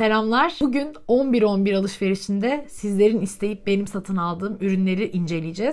Selamlar. Bugün 11.11 alışverişinde sizlerin isteyip benim satın aldığım ürünleri inceleyeceğiz.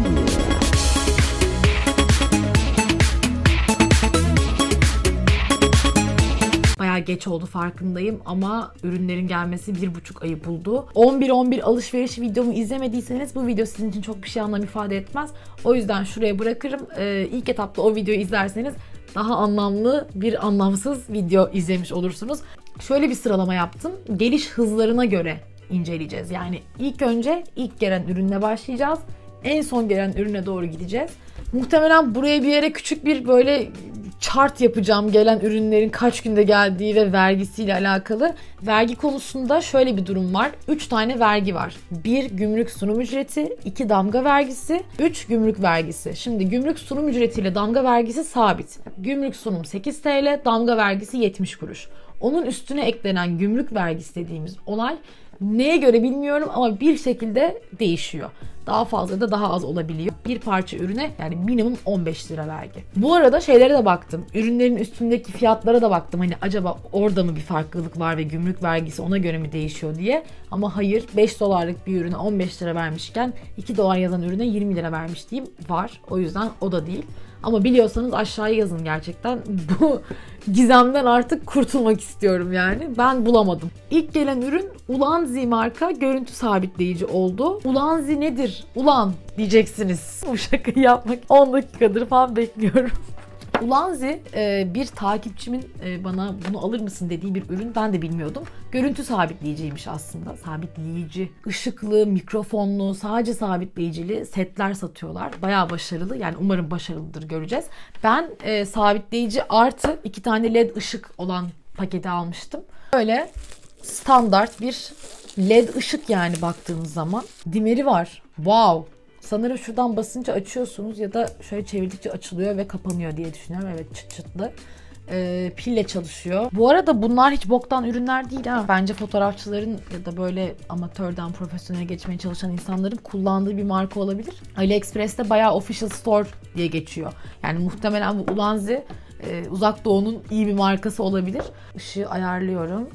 Bayağı geç oldu farkındayım ama ürünlerin gelmesi 1,5 ayı buldu. 11.11 alışveriş videomu izlemediyseniz bu video sizin için çok bir şey anlam ifade etmez. O yüzden şuraya bırakırım. İlk etapta o videoyu izlerseniz daha anlamlı bir anlamsız video izlemiş olursunuz. Şöyle bir sıralama yaptım. Geliş hızlarına göre inceleyeceğiz. Yani ilk önce ilk gelen ürünle başlayacağız. En son gelen ürüne doğru gideceğiz. Muhtemelen buraya bir yere küçük bir böyle chart yapacağım. Gelen ürünlerin kaç günde geldiği ve vergisiyle alakalı. Vergi konusunda şöyle bir durum var. 3 tane vergi var. 1 gümrük sunum ücreti, 2 damga vergisi, 3 gümrük vergisi. Şimdi gümrük sunum ücretiyle damga vergisi sabit. Gümrük sunum 8 TL, damga vergisi 70 kuruş. Onun üstüne eklenen gümrük vergisi dediğimiz olay neye göre bilmiyorum ama bir şekilde değişiyor. Daha fazla da daha az olabiliyor. Bir parça ürüne yani minimum 15 lira vergi. Bu arada şeylere de baktım. Ürünlerin üstündeki fiyatlara da baktım. Hani acaba orada mı bir farklılık var ve gümrük vergisi ona göre mi değişiyor diye. Ama hayır, 5 dolarlık bir ürüne 15 lira vermişken 2 dolar yazan ürüne 20 lira vermişliğim var. O yüzden o da değil. Ama biliyorsanız aşağıya yazın gerçekten. Bu gizemden artık kurtulmak istiyorum yani. Ben bulamadım. İlk gelen ürün Ulanzi marka görüntü sabitleyici oldu. Ulanzi nedir? Ulan diyeceksiniz. Bu şakayı yapmak 10 dakikadır falan bekliyorum. Ulanzi bir takipçimin bana bunu alır mısın dediği bir ürün, ben de bilmiyordum. Görüntü sabitleyiciymiş aslında. Sabitleyici, ışıklı, mikrofonlu, sadece sabitleyicili setler satıyorlar. Bayağı başarılı, yani umarım başarılıdır, göreceğiz. Ben sabitleyici artı 2 tane led ışık olan paketi almıştım. Böyle standart bir led ışık yani baktığımız zaman. Dimeri var. Wow! Sanırım şuradan basınca açıyorsunuz ya da şöyle çevirdikçe açılıyor ve kapanıyor diye düşünüyorum. Evet, çıt çıtlı. Pille çalışıyor. Bu arada bunlar hiç boktan ürünler değil ha. Bence fotoğrafçıların ya da böyle amatörden profesyonele geçmeye çalışan insanların kullandığı bir marka olabilir. AliExpress'te bayağı official store diye geçiyor. Yani muhtemelen bu Ulanzi Uzak Doğu'nun iyi bir markası olabilir. Işığı ayarlıyorum.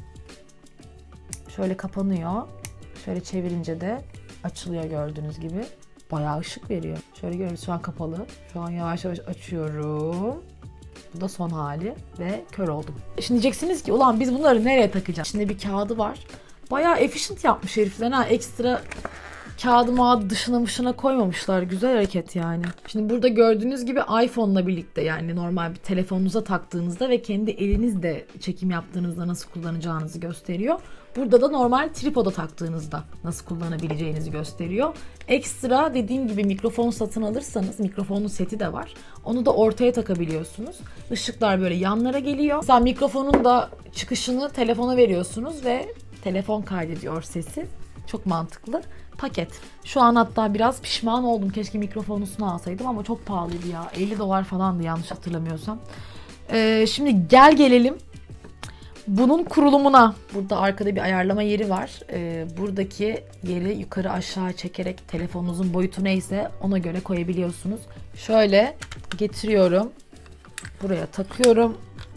Şöyle kapanıyor. Şöyle çevirince de açılıyor gördüğünüz gibi. Bayağı ışık veriyor. Şöyle görüyoruz, şu an kapalı. Şu an yavaş yavaş açıyorum. Bu da son hali ve kör oldum. Şimdi diyeceksiniz ki ulan biz bunları nereye takacağız? Şimdi bir kağıdı var. Bayağı efficient yapmış herifler ha. Ekstra kağıdı mağadı dışına koymamışlar. Güzel hareket yani. Şimdi burada gördüğünüz gibi iPhone'la birlikte, yani normal bir telefonunuza taktığınızda ve kendi elinizle çekim yaptığınızda nasıl kullanacağınızı gösteriyor. Burada da normal tripoda taktığınızda nasıl kullanabileceğinizi gösteriyor. Ekstra dediğim gibi mikrofon satın alırsanız mikrofonun seti de var. Onu da ortaya takabiliyorsunuz. Işıklar böyle yanlara geliyor. Mesela mikrofonun da çıkışını telefona veriyorsunuz ve telefon kaydediyor sesi. Çok mantıklı. Paket. Şu an hatta biraz pişman oldum. Keşke mikrofonusunu alsaydım ama çok pahalıydı ya. 50 dolar falandı yanlış hatırlamıyorsam. Şimdi gelelim bunun kurulumuna. Burada arkada bir ayarlama yeri var. Buradaki yeri yukarı aşağı çekerek telefonunuzun boyutu neyse ona göre koyabiliyorsunuz. Şöyle getiriyorum. Buraya takıyorum.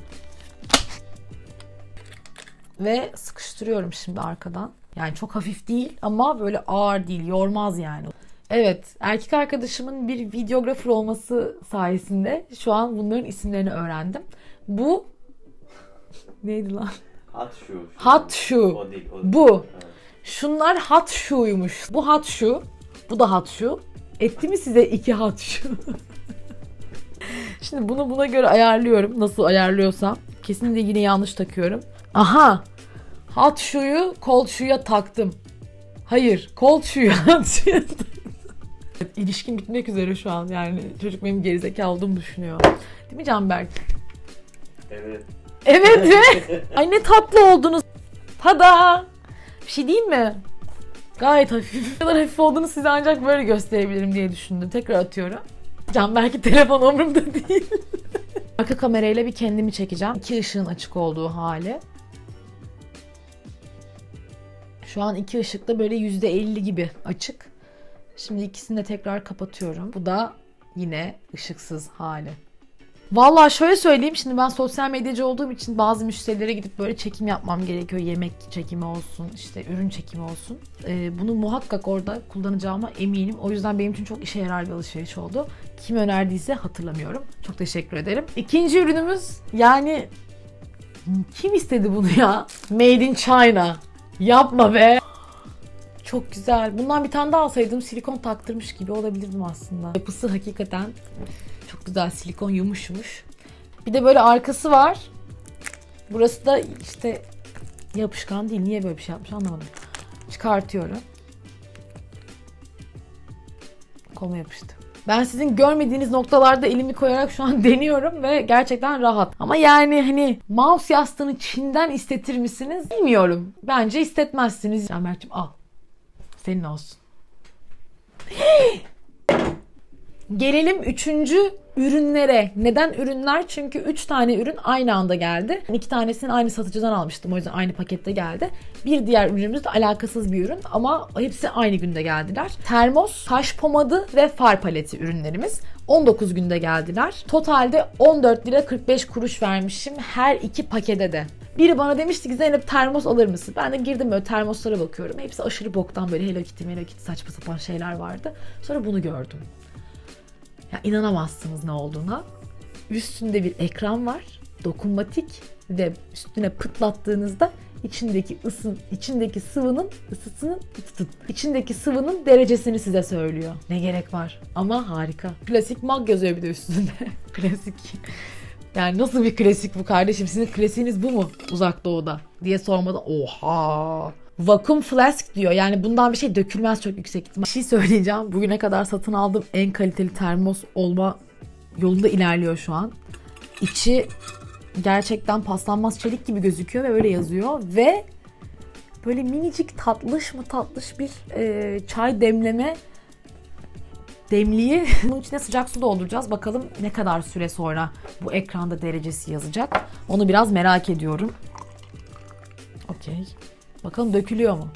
Ve sıkıştırıyorum şimdi arkadan. Yani çok hafif değil ama böyle ağır değil, yormaz yani. Evet, erkek arkadaşımın bir videografer olması sayesinde şu an bunların isimlerini öğrendim. Bu neydi lan? Hot shoe. Hot shoe. O değil. Bu. Evet. Şunlar hot shoe'ymuş. Bu hot shoe. Bu da hot shoe. Etti mi size 2 hot shoe? Şimdi bunu buna göre ayarlıyorum. Nasıl ayarlıyorsam. Kesinlikle yine yanlış takıyorum. Aha! Hot shoe'yu cold shoe'ya taktım. Hayır, cold shoe'yu hot shoe'ya taktım. İlişkim bitmek üzere şu an. Yani çocuk benim gerizekalı olduğumu düşünüyor. Değil mi Canberk? Evet. Evet mi? Ay ne tatlı oldunuz. Tada! Bir şey diyeyim mi? Gayet hafif. Ne kadar hafif olduğunu size ancak böyle gösterebilirim diye düşündüm. Tekrar atıyorum. Canberk'in telefon umurumda değil. Arka kamerayla bir kendimi çekeceğim. 2 ışığın açık olduğu hali. Şu an 2 ışık da böyle %50 gibi açık. Şimdi ikisini de tekrar kapatıyorum. Bu da yine ışıksız hali. Vallahi şöyle söyleyeyim, şimdi ben sosyal medyacı olduğum için bazı müşterilere gidip böyle çekim yapmam gerekiyor. Yemek çekimi olsun, işte ürün çekimi olsun. Bunu muhakkak orada kullanacağıma eminim. O yüzden benim için çok işe yarar bir alışveriş oldu. Kim önerdiyse hatırlamıyorum. Çok teşekkür ederim. İkinci ürünümüz, yani kim istedi bunu ya? Made in China. Yapma be. Çok güzel. Bundan bir tane daha alsaydım silikon taktırmış gibi olabilirdim aslında. Yapısı hakikaten çok güzel, silikon yumuş. Bir de böyle arkası var. Burası da işte yapışkan değil. Niye böyle bir şey yapmış anlamadım. Çıkartıyorum. Koluma yapıştı. Ben sizin görmediğiniz noktalarda elimi koyarak şu an deniyorum ve gerçekten rahat. Ama yani hani mouse yastığını Çin'den istetir misiniz? Bilmiyorum. Bence istetmezsiniz. Canberk'cim al. Senin olsun. Gelelim 3. ürünlere. Neden ürünler? Çünkü 3 tane ürün aynı anda geldi. 2 tanesini aynı satıcıdan almıştım. O yüzden aynı pakette geldi. Bir diğer ürünümüz de alakasız bir ürün ama hepsi aynı günde geldiler. Termos, kaş pomadı ve far paleti ürünlerimiz. 19 günde geldiler. Totalde 14 lira 45 kuruş vermişim her iki pakete de. Biri bana demişti ki Zeynep termos alır mısın? Ben de girdim böyle termoslara bakıyorum. Hepsi aşırı boktan, böyle Hello Kitty saçma sapan şeyler vardı. Sonra bunu gördüm. Ya inanamazsınız ne olduğuna. Üstünde bir ekran var. Dokunmatik ve üstüne pıtlattığınızda içindeki sıvının derecesini size söylüyor. Ne gerek var? Ama harika. Klasik mag yazıyor bir de üstünde. Klasik. Yani nasıl bir klasik bu kardeşim? Sizin klasiğiniz bu mu Uzak Doğu'da? Diye sormadan oha. Vacuum flask diyor. Yani bundan bir şey dökülmez çok yüksek ihtimal. Bir şey söyleyeceğim. Bugüne kadar satın aldığım en kaliteli termos olma yolunda ilerliyor şu an. İçi gerçekten paslanmaz çelik gibi gözüküyor ve öyle yazıyor. Ve böyle minicik tatlış bir çay demliği. Bunun içine sıcak su dolduracağız. Bakalım ne kadar süre sonra bu ekranda derecesi yazacak. Onu biraz merak ediyorum. Okey. Bakalım dökülüyor mu?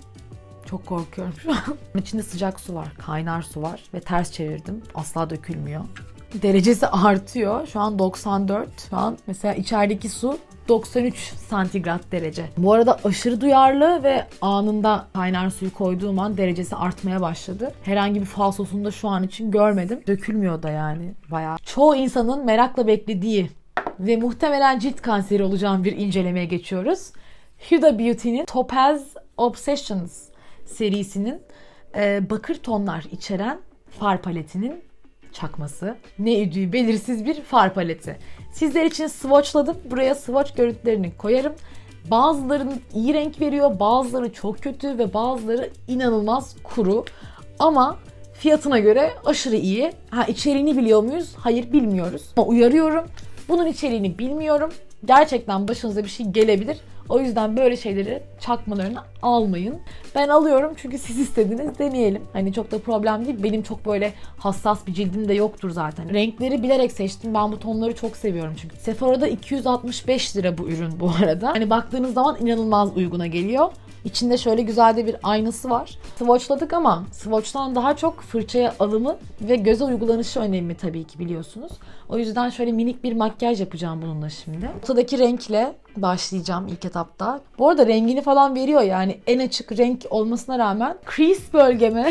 Çok korkuyorum şu an. İçinde sıcak su var, kaynar su var ve ters çevirdim. Asla dökülmüyor. Derecesi artıyor. Şu an 94. Şu an mesela içerideki su 93 santigrat derece. Bu arada aşırı duyarlı ve anında kaynar suyu koyduğum an derecesi artmaya başladı. Herhangi bir falsosunu da şu an için görmedim. Dökülmüyor da yani bayağı. Çoğu insanın merakla beklediği ve muhtemelen cilt kanseri olacağım bir incelemeye geçiyoruz. Huda Beauty'nin Topaz Obsessions serisinin bakır tonlar içeren far paletinin çakması. Ne ödüğü belirsiz bir far paleti. Sizler için swatchladım. Buraya swatch görüntülerini koyarım. Bazılarının iyi renk veriyor, bazıları çok kötü ve bazıları inanılmaz kuru. Ama fiyatına göre aşırı iyi. İçeriğini biliyor muyuz? Hayır, bilmiyoruz. Ama uyarıyorum. Bunun içeriğini bilmiyorum. Gerçekten başınıza bir şey gelebilir. O yüzden böyle şeyleri çakmalarını almayın. Ben alıyorum çünkü siz istediniz, deneyelim. Hani çok da problem değil. Benim çok böyle hassas bir cildim de yoktur zaten. Renkleri bilerek seçtim. Ben bu tonları çok seviyorum çünkü. Sephora'da 265 lira bu ürün bu arada. Hani baktığınız zaman inanılmaz uyguna geliyor. İçinde şöyle güzel de bir aynası var. Swatchladık ama swatch'tan daha çok fırçaya alımı ve göze uygulanışı önemli tabii ki, biliyorsunuz. O yüzden şöyle minik bir makyaj yapacağım bununla şimdi. Ortadaki renkle başlayacağım ilk etapta. Bu arada rengini falan veriyor, yani en açık renk olmasına rağmen crease bölgeme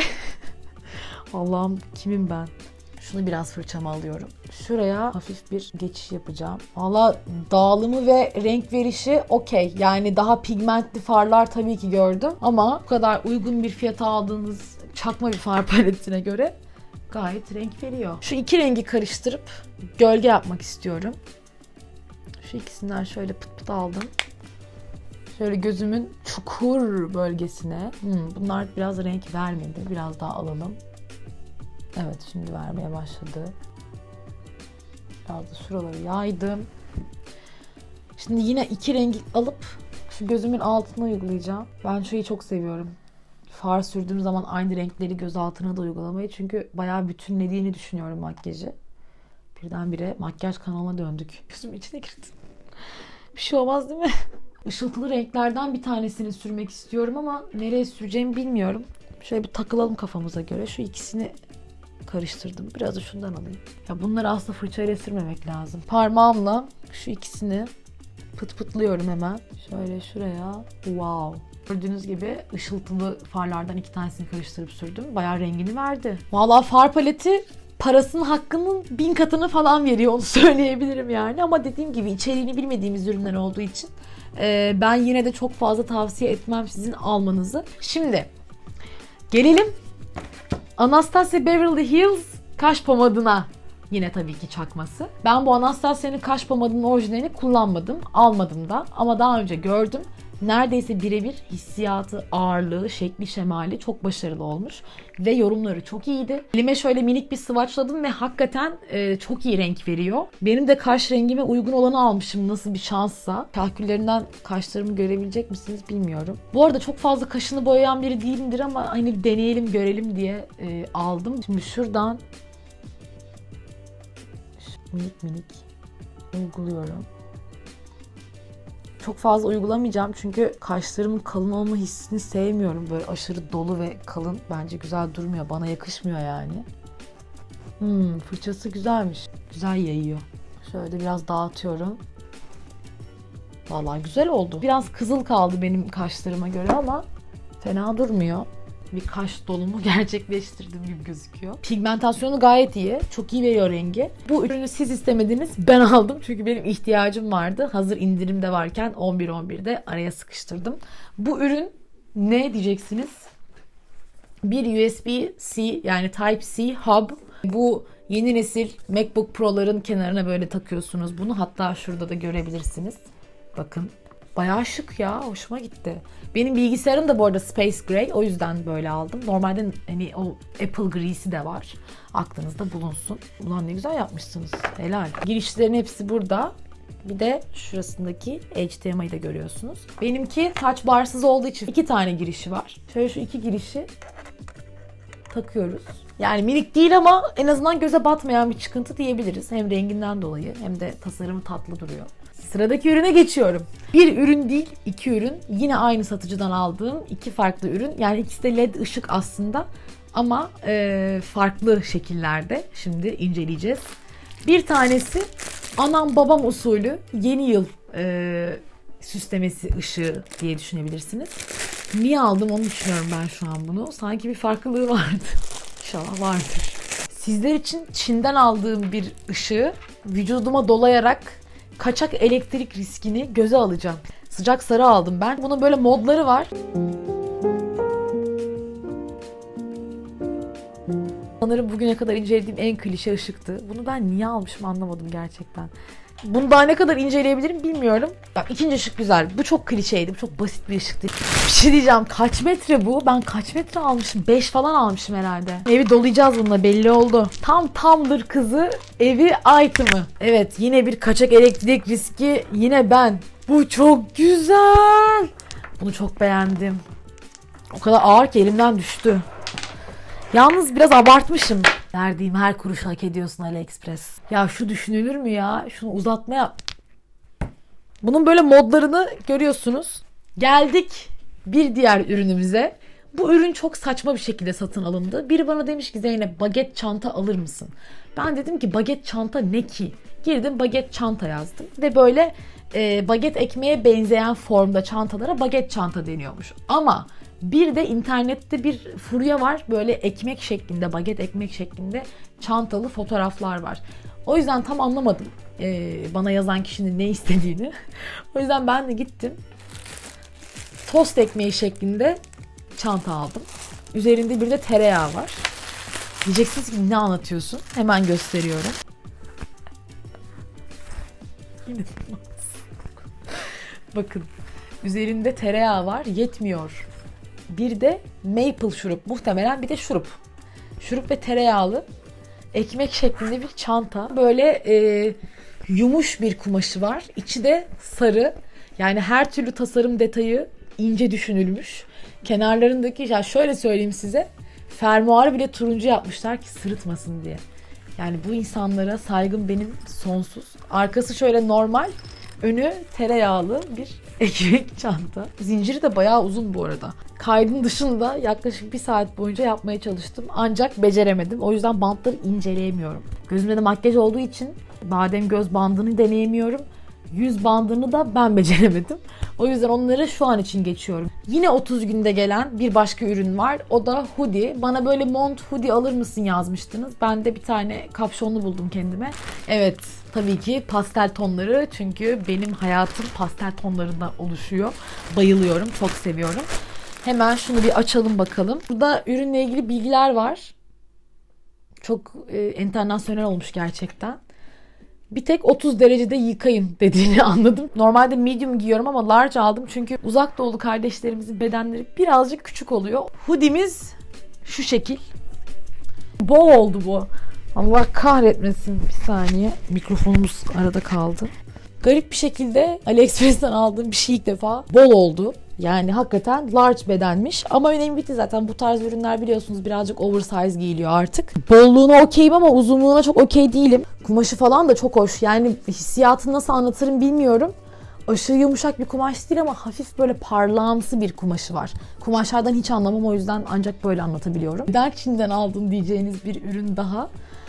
Allah'ım kimim ben? Şunu biraz fırçama alıyorum. Şuraya hafif bir geçiş yapacağım. Valla dağılımı ve renk verişi okey. Yani daha pigmentli farlar tabii ki gördüm. Ama bu kadar uygun bir fiyata aldığınız çakma bir far paletine göre gayet renk veriyor. Şu iki rengi karıştırıp gölge yapmak istiyorum. Şu ikisinden şöyle pıt pıt aldım. Şöyle gözümün çukur bölgesine. Bunlar biraz renk vermedi. Biraz daha alalım. Evet, şimdi vermeye başladı. Biraz da şuraları yaydım. Şimdi yine iki rengi alıp şu gözümün altına uygulayacağım. Ben şeyi çok seviyorum. Far sürdüğüm zaman aynı renkleri göz altına da uygulamayı. Çünkü bayağı bütünlediğini düşünüyorum makyajı. Birdenbire makyaj kanalıma döndük. Gözümün içine girdi. Bir şey olmaz değil mi? Işıltılı renklerden bir tanesini sürmek istiyorum ama nereye süreceğimi bilmiyorum. Şöyle bir takılalım kafamıza göre. Şu ikisini karıştırdım. Biraz da şundan alayım. Ya bunları aslında fırçayla sürmemek lazım. Parmağımla şu ikisini pıt pıtlıyorum hemen. Şöyle şuraya. Wow. Gördüğünüz gibi ışıltılı farlardan 2 tanesini karıştırıp sürdüm. Bayağı rengini verdi. Vallahi far paleti parasının hakkının 1000 katını falan veriyor, onu söyleyebilirim yani. Ama dediğim gibi içeriğini bilmediğimiz ürünler olduğu için ben yine de çok fazla tavsiye etmem sizin almanızı. Şimdi gelelim Anastasia Beverly Hills kaş pomadına. Yine tabii ki çakması. Ben bu Anastasia'nın kaş pomadının orijinalini kullanmadım, almadım da, ama daha önce gördüm. Neredeyse birebir hissiyatı, ağırlığı, şekli, şemali çok başarılı olmuş. Ve yorumları çok iyiydi. Elime şöyle minik bir swatchladım ve hakikaten çok iyi renk veriyor. Benim de kaş rengime uygun olanı almışım, nasıl bir şanssa. Kahküllerinden kaşlarımı görebilecek misiniz bilmiyorum. Bu arada çok fazla kaşını boyayan biri değilimdir ama hani deneyelim, görelim diye aldım. Şimdi şuradan minik minik uyguluyorum. Çok fazla uygulamayacağım çünkü kaşlarımın kalın olma hissini sevmiyorum. Böyle aşırı dolu ve kalın bence güzel durmuyor. Bana yakışmıyor yani. Fırçası güzelmiş. Güzel yayıyor. Şöyle biraz dağıtıyorum. Vallahi güzel oldu. Biraz kızıl kaldı benim kaşlarıma göre ama fena durmuyor. Bir kaş dolumu gerçekleştirdiğim gibi gözüküyor. Pigmentasyonu gayet iyi. Çok iyi veriyor rengi. Bu ürünü siz istemediniz. Ben aldım. Çünkü benim ihtiyacım vardı. Hazır indirimde varken 11.11'de araya sıkıştırdım. Bu ürün ne diyeceksiniz? Bir USB-C yani Type-C hub. Bu yeni nesil MacBook Pro'ların kenarına böyle takıyorsunuz bunu. Hatta şurada da görebilirsiniz. Bakın. Bayağı şık ya. Hoşuma gitti. Benim bilgisayarım da bu arada Space Gray. O yüzden böyle aldım. Normalde hani o Apple Gri'si de var. Aklınızda bulunsun. Ulan ne güzel yapmışsınız. Helal. Girişlerin hepsi burada. Bir de şurasındaki HDMI'yi de görüyorsunuz. Benimki touch barsız olduğu için 2 tane girişi var. Şöyle şu 2 girişi takıyoruz. Yani minik değil ama en azından göze batmayan bir çıkıntı diyebiliriz. Hem renginden dolayı hem de tasarımı tatlı duruyor. Sıradaki ürüne geçiyorum. Bir ürün değil, 2 ürün. Yine aynı satıcıdan aldığım 2 farklı ürün. Yani ikisi de LED ışık aslında ama farklı şekillerde. Şimdi inceleyeceğiz. Bir tanesi anam babam usulü yeni yıl süslemesi ışığı diye düşünebilirsiniz. Niye aldım onu düşünüyorum ben şu an bunu. Sanki bir farklılığı vardı. İnşallah vardır. Sizler için Çin'den aldığım bir ışığı vücuduma dolayarak kaçak elektrik riskini göze alacağım. Sıcak sarı aldım ben. Bunun böyle modları var. Sanırım bugüne kadar incelediğim en klişe ışıktı. Bunu ben niye almışım anlamadım gerçekten. Bunu daha ne kadar inceleyebilirim bilmiyorum. Bak ikinci ışık güzel. Bu çok klişeydi. Bu çok basit bir ışıktı. Bir şey diyeceğim. Kaç metre bu? Ben kaç metre almışım? 5 falan almışım herhalde. Evi dolayacağız bununla belli oldu. Tamdır kızı evi item'ı. Evet yine bir kaçak elektrik riski. Yine ben. Bu çok güzel. Bunu çok beğendim. O kadar ağır ki elimden düştü. Yalnız biraz abartmışım. Verdiğim her kuruş hak ediyorsun AliExpress. Ya şu düşünülür mü ya? Şunu uzatmaya... Bunun böyle modlarını görüyorsunuz. Geldik bir diğer ürünümüze. Bu ürün çok saçma bir şekilde satın alındı. Biri bana demiş ki Zeynep baget çanta alır mısın? Ben dedim ki baget çanta ne ki? Girdim baget çanta yazdım. Ve böyle baget ekmeğe benzeyen formda çantalara baget çanta deniyormuş. Ama... Bir de internette bir furya var. Böyle ekmek şeklinde, baget ekmek şeklinde çantalı fotoğraflar var. O yüzden tam anlamadım bana yazan kişinin ne istediğini. O yüzden ben de gittim. Tost ekmeği şeklinde çanta aldım. Üzerinde bir de tereyağı var. Diyeceksiniz ki ne anlatıyorsun? Hemen gösteriyorum. Bakın. Üzerinde tereyağı var. Yetmiyor. Bir de maple şurup, muhtemelen bir de şurup. Şurup ve tereyağlı ekmek şeklinde bir çanta. Böyle yumuş bir kumaşı var. İçi de sarı. Yani her türlü tasarım detayı ince düşünülmüş. Kenarlarındaki, ya şöyle söyleyeyim size, fermuarı bile turuncu yapmışlar ki sırıtmasın diye. Yani bu insanlara saygım benim sonsuz. Arkası şöyle normal. önü tereyağlı bir ekmek çanta. Zinciri de bayağı uzun bu arada. Kaydın dışında yaklaşık 1 saat boyunca yapmaya çalıştım. Ancak beceremedim. O yüzden bantları inceleyemiyorum. Gözümde de makyaj olduğu için badem göz bandını deneyemiyorum. Yüz bandını da ben beceremedim. O yüzden onları şu an için geçiyorum. Yine 30 günde gelen bir başka ürün var. O da hoodie. Bana böyle mont hoodie alır mısın yazmıştınız. Ben de bir tane kapşonlu buldum kendime. Evet, tabii ki pastel tonları. Çünkü benim hayatım pastel tonlarından oluşuyor. Bayılıyorum, çok seviyorum. Hemen şunu bir açalım bakalım. Burada ürünle ilgili bilgiler var. Çok internasyonel olmuş gerçekten. Bir tek 30 derecede yıkayın dediğini anladım. Normalde medium giyiyorum ama large aldım. Çünkü uzak doğulu kardeşlerimizin bedenleri birazcık küçük oluyor. Hoodie'miz şu şekil. Bol oldu bu. Allah kahretmesin. Bir saniye. Mikrofonumuz arada kaldı. Garip bir şekilde AliExpress'ten aldığım bir şey ilk defa bol oldu. Yani hakikaten large bedenmiş. Ama önemli bitti zaten. Bu tarz ürünler biliyorsunuz birazcık oversize giyiliyor artık. Bolluğuna okeyim ama uzunluğuna çok okey değilim. Kumaşı falan da çok hoş. Yani hissiyatını nasıl anlatırım bilmiyorum. Aşırı yumuşak bir kumaş değil ama hafif böyle parlağımsı bir kumaşı var. Kumaşlardan hiç anlamam, o yüzden ancak böyle anlatabiliyorum. Neden Çin'den aldım diyeceğiniz bir ürün daha.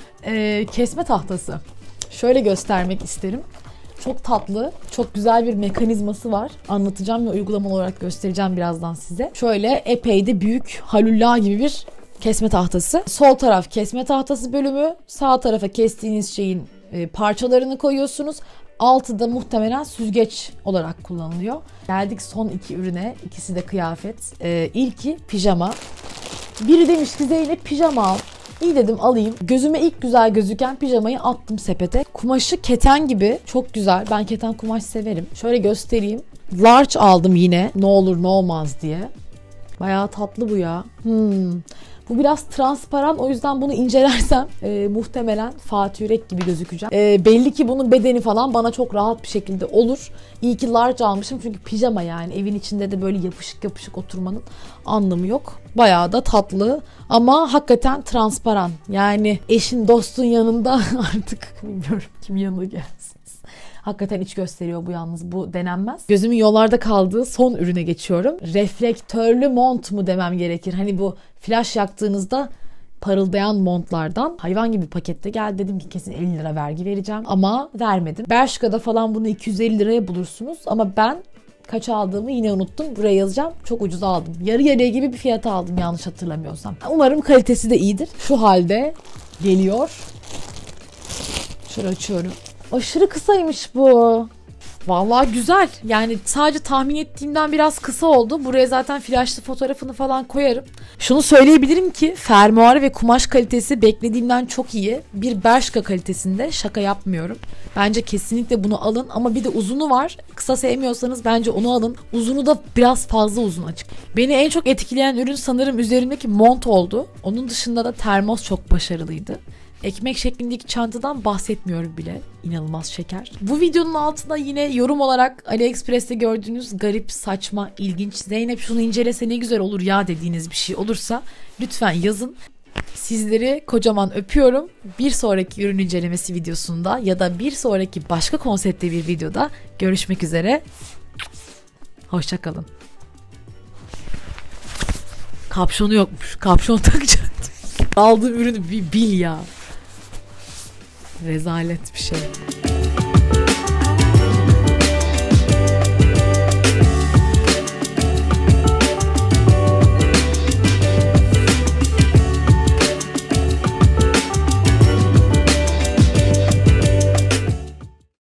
Kesme tahtası. Şöyle göstermek isterim. Çok tatlı, çok güzel bir mekanizması var. Anlatacağım ve uygulamalı olarak göstereceğim birazdan size. Şöyle epey de büyük halulla gibi bir kesme tahtası. Sol taraf kesme tahtası bölümü, sağ tarafa kestiğiniz şeyin parçalarını koyuyorsunuz. Altı da muhtemelen süzgeç olarak kullanılıyor. Geldik son 2 ürüne. İkisi de kıyafet. İlki pijama. Biri demiş ki Zeynep pijama al. İyi dedim alayım. Gözüme ilk güzel gözüken pijamayı attım sepete. Kumaşı keten gibi. Çok güzel. Ben keten kumaş severim. Şöyle göstereyim. Large aldım yine. Ne olur ne olmaz diye. Bayağı tatlı bu ya. Bu biraz transparan, o yüzden bunu incelersem muhtemelen Fatih Yürek gibi gözükeceğim. Belli ki bunun bedeni falan bana çok rahat bir şekilde olur. İyi ki large almışım çünkü pijama, yani evin içinde de böyle yapışık yapışık oturmanın anlamı yok. Bayağı da tatlı ama hakikaten transparan. Yani eşin dostun yanında artık bilmiyorum kim yanına gelsin. Hakikaten iç gösteriyor bu yalnız. Bu denenmez. Gözümün yollarda kaldığı son ürüne geçiyorum. Reflektörlü mont mu demem gerekir? Hani bu flash yaktığınızda parıldayan montlardan. Hayvan gibi pakette geldi. Dedim ki kesin 50 lira vergi vereceğim. Ama vermedim. Bershka'da falan bunu 250 liraya bulursunuz. Ama ben kaç aldığımı yine unuttum. Buraya yazacağım. Çok ucuz aldım. Yarı yarıya gibi bir fiyata aldım yanlış hatırlamıyorsam. Umarım kalitesi de iyidir. Şu halde geliyor. Şöyle açıyorum. Aşırı kısaymış bu. Vallahi güzel. Yani sadece tahmin ettiğimden biraz kısa oldu. Buraya zaten flaşlı fotoğrafını falan koyarım. Şunu söyleyebilirim ki fermuarı ve kumaş kalitesi beklediğimden çok iyi. Bir Bershka kalitesinde, şaka yapmıyorum. Bence kesinlikle bunu alın ama bir de uzunu var. Kısa sevmiyorsanız bence onu alın. Uzunu da biraz fazla uzun açık. Beni en çok etkileyen ürün sanırım üzerimdeki mont oldu. Onun dışında da termos çok başarılıydı. Ekmek şeklindeki çantadan bahsetmiyorum bile. İnanılmaz şeker. Bu videonun altında yine yorum olarak AliExpress'te gördüğünüz garip, saçma, ilginç, Zeynep şunu incelese ne güzel olur ya dediğiniz bir şey olursa lütfen yazın. Sizleri kocaman öpüyorum. Bir sonraki ürün incelemesi videosunda ya da bir sonraki başka konseptli bir videoda görüşmek üzere. Hoşça kalın. Kapşonu yokmuş. Kapşon takacaktım. Aldığım ürünü bir bil ya. Rezalet bir şey.